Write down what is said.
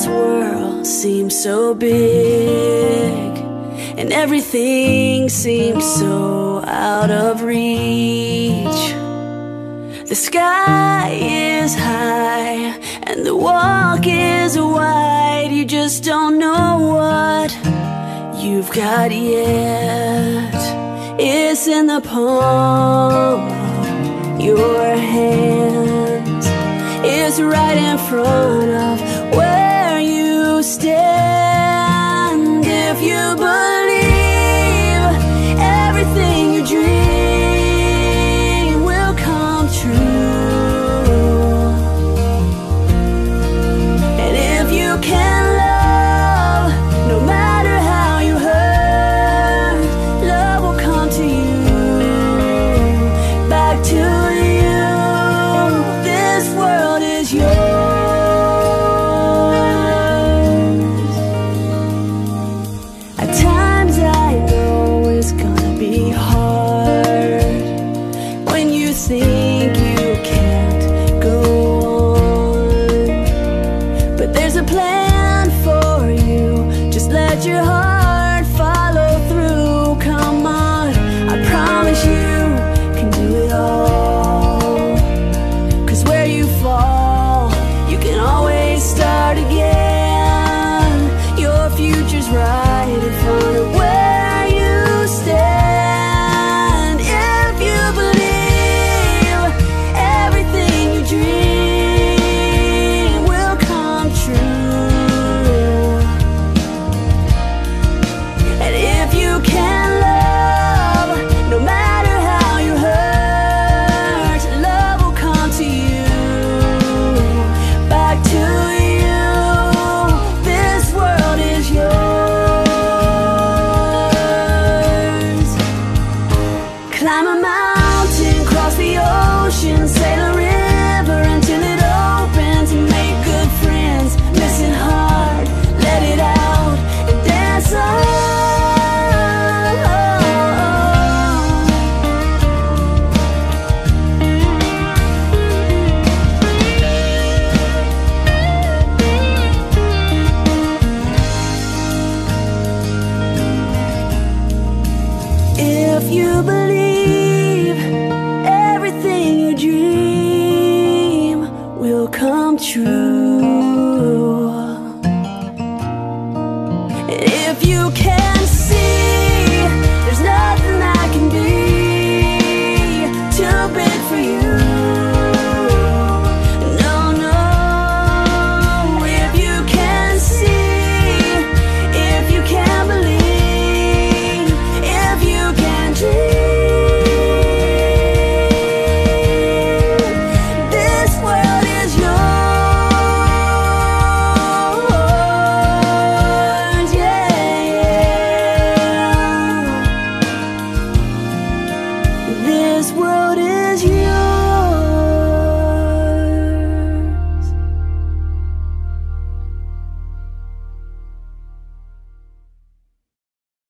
world seems so big, and everything seems so out of reach. The sky is high and the walk is wide. You just don't know what you've got yet. It's in the palm of your hands. It's right in front of where you stand. If you believe everything you dream will come true, and if you can love, no matter how you hurt, love will come to you, back to you. This world is yours. At times I know it's gonna be hard when you think you can't go on, but there's a plan for you. Just let your heart follow through. Come on, I promise you can do it all. 'Cause where you fall, you can always start again. Your future's right in front of where you stand. If you believe everything you dream will come true, and if you can love, no matter how you hurt, love will come to you, back to you. This world is yours. Climb a mountain, cross the ocean, sail a river until it opens, and make good friends. Listen hard, let it out, and dance on. If you believe everything you dream will come true, and if you can